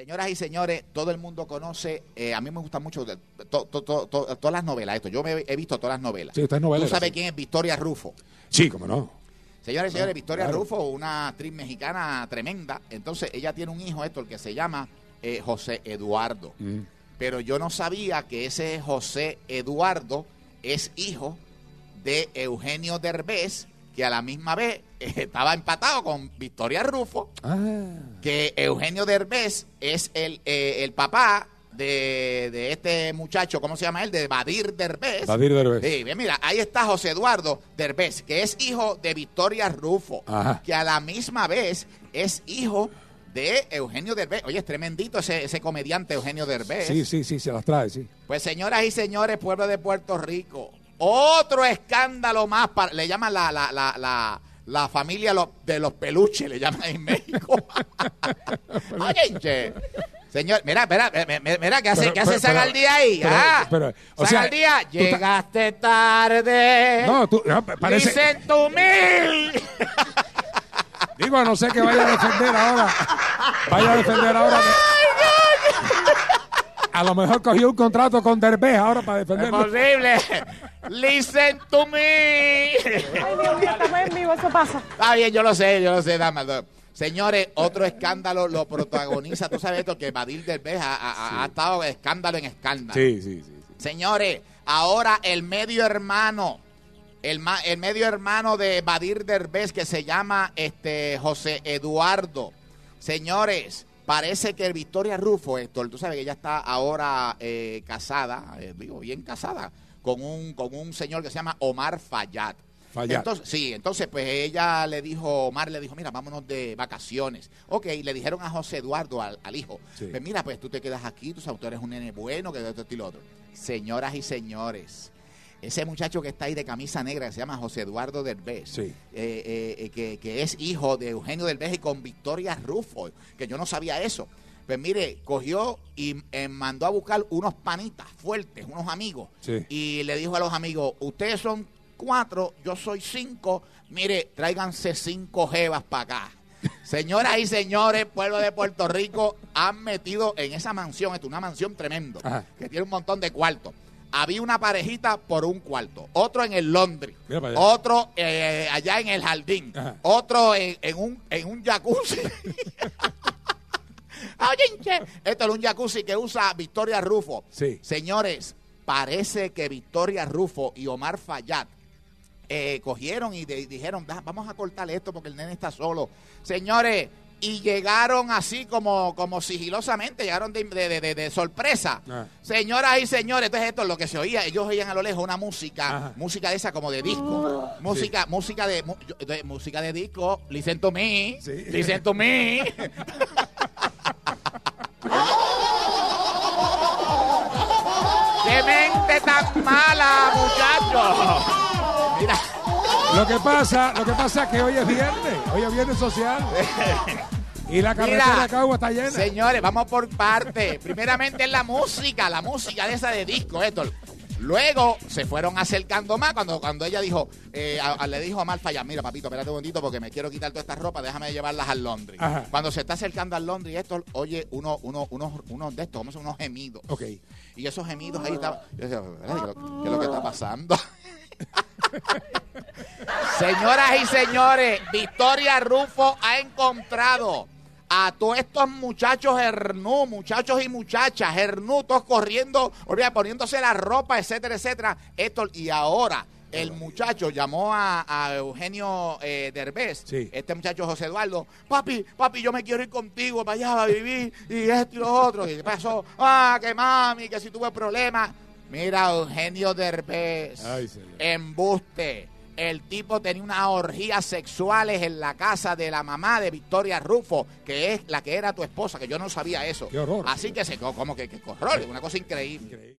Señoras y señores, todo el mundo conoce, a mí me gustan mucho todas las novelas. Yo he visto todas las novelas. Sí, usted es novelera. ¿Tú sabes sí. quién es Victoria Rufo? Sí, cómo no. Señores y señores, Victoria claro. Rufo, una actriz mexicana tremenda. Entonces, ella tiene un hijo, el que se llama José Eduardo. Pero yo no sabía que ese José Eduardo es hijo de Eugenio Derbez, que a la misma vez estaba empatado con Victoria Rufo, que Eugenio Derbez es el papá de este muchacho, ¿cómo se llama él? De Badir Derbez. Badir Derbez. Sí, bien, mira, ahí está José Eduardo Derbez, que es hijo de Victoria Rufo, que a la misma vez es hijo de Eugenio Derbez. Oye, es tremendito ese comediante Eugenio Derbez. Sí, se las trae, sí. Pues señoras y señores, pueblo de Puerto Rico, otro escándalo más, le llaman la familia de los peluches, le llaman en México. Oye, che. Señor, mira, ¿qué hace Sagaldía ahí? O sea, Sagaldía, llegaste tarde. No, parece... Listen to me. Digo, no sé que vaya a defender ahora. A lo mejor cogió un contrato con Derbez ahora para defenderlo. Es posible. Listen to me. Ay, Dios mío, estamos en vivo, eso pasa. Está bien, yo lo sé, dama. Señores, otro escándalo lo protagoniza. Tú sabes esto, que Badir Derbez ha estado de escándalo en escándalo. Sí. Señores, ahora el medio hermano de Badir Derbez, que se llama José Eduardo. Señores, parece que Victoria Rufo, Héctor, tú sabes que ella está ahora casada, bien casada, con un señor que se llama Omar Fayad. Entonces, pues Omar le dijo, mira, vámonos de vacaciones. Ok, le dijeron a José Eduardo, al hijo, pues mira, pues tú te quedas aquí, tú eres un nene bueno, que de esto y lo otro. Señoras y señores, ese muchacho que está ahí de camisa negra, que se llama José Eduardo Derbez, que es hijo de Eugenio Derbez y con Victoria Rufo, que yo no sabía eso. Pues mire, cogió y mandó a buscar unos panitas fuertes, unos amigos, y le dijo a los amigos, ustedes son 4, yo soy 5, mire, tráiganse 5 jevas para acá. Señoras y señores, pueblo de Puerto Rico, han metido en esa mansión, una mansión tremenda, que tiene un montón de cuartos. Había una parejita por un cuarto, otro en el Londres, otro allá en el jardín, otro en un jacuzzi. Oye, esto es un jacuzzi que usa Victoria Rufo. Señores, parece que Victoria Rufo y Omar Fayad cogieron y dijeron, vamos a cortarle esto porque el nene está solo. Señores, y llegaron así como sigilosamente, llegaron de sorpresa. Señoras y señores, entonces esto es lo que se oía. Ellos oían a lo lejos una música de esa como de disco. Música de disco. Listen to me. Listen to me. ¡Qué mente tan mala, muchachos! Mira. Lo que pasa es que hoy es viernes social. Y la carretera de Cagua está llena. Señores, vamos por parte. Primeramente es la música de esa de disco, Héctor. Luego se fueron acercando más cuando ella dijo, le dijo a Omar Fayad, mira papito, espérate un momentito porque me quiero quitar todas estas ropas, déjame llevarlas al Londres. Cuando se está acercando al Londres, Héctor, oye unos de estos, como son unos gemidos. Y esos gemidos ahí estaban. Yo decía, ¿qué es lo que está pasando? Señoras y señores, Victoria Rufo ha encontrado a todos estos muchachos muchachos y muchachas, todos corriendo, poniéndose la ropa, etcétera, etcétera. Y ahora el muchacho llamó a Eugenio Derbez, este muchacho José Eduardo, papi, yo me quiero ir contigo para allá a vivir, y esto y lo otro. ¿Qué pasó? Que mami, que si tuve problemas. Mira, Eugenio Derbez, embuste. El tipo tenía unas orgías sexuales en la casa de la mamá de Victoria Rufo, que es la que era tu esposa, que yo no sabía eso. Qué horror. Así que como que horror, una cosa increíble.